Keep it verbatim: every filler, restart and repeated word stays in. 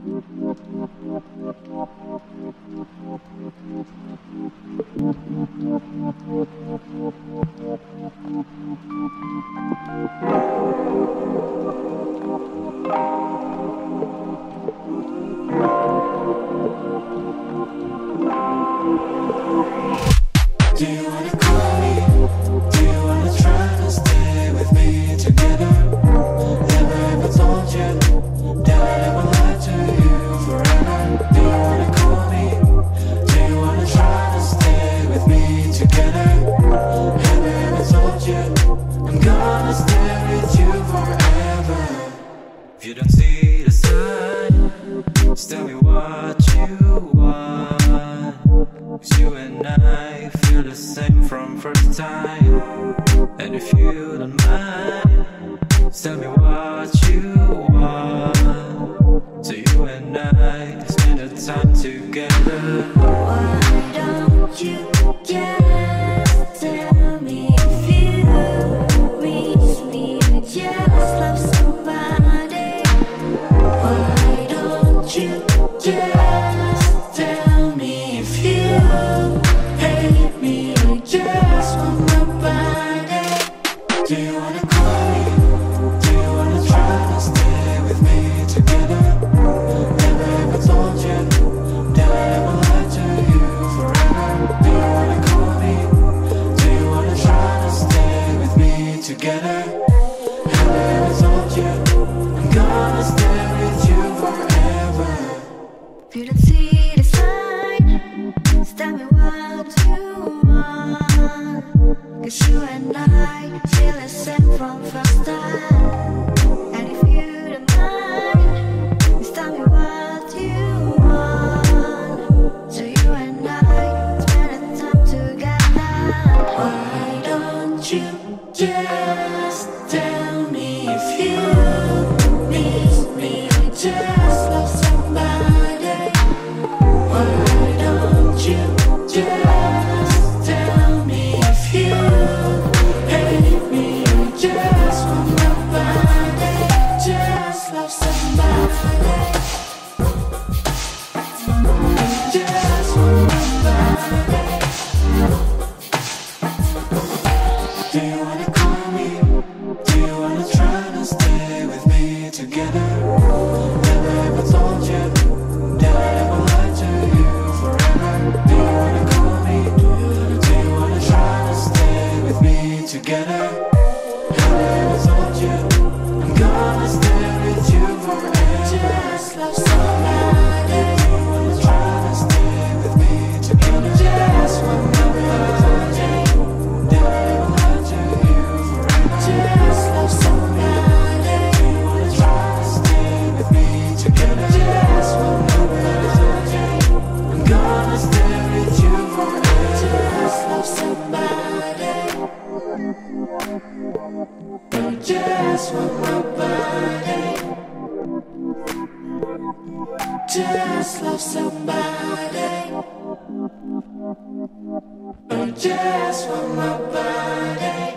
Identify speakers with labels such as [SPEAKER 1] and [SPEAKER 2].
[SPEAKER 1] Do you wanna call me? Do you wanna try to stay with me together? Never ever told you that I never lied to you forever. Do you wanna call me? Do you wanna try to stay with me together? Never ever told you I'm gonna stay with you forever. If you don't see the sign, just tell me what you want. 'Cause you and I feel the same from first time. And if you don't mind, just tell me what you want, so you and I spend the time together.
[SPEAKER 2] Why don't you just tell me if you miss me or just love somebody? Why don't you just tell me if you hate me or just want my body? Do you wanna call me? Do you wanna try to stay with me together? Never ever told you that I ever lied to you forever. Do you wanna call me? Do you wanna try to stay with me together? Never ever told you I'm gonna stay with you forever. If you don't see the sign, just tell me what you want. 'Cause you and I feel the same from first time. And if you don't mind, just tell me what you want, so you and I spend the time together. Why don't you just tell me if you miss me or just love somebody? Why don't you just tell me if you hate me or just want my body? Just love somebody. Just want my body. Do you wanna call me? Do you wanna try to stay with me together? Never ever told you that I ever lied to you forever. Do you wanna call me? Do you wanna try to stay with me together? Never ever told you I'm gonna stay with you forever. Just love somebody. Do you wanna try to stay with me together? Just want my body. That I ever lied to you forever. Just love somebody. Do you wanna try to stay with me together? Just want my body. I'm gonna stay with you forever. Just love somebody. Just want my body. Just love somebody. Just want my body.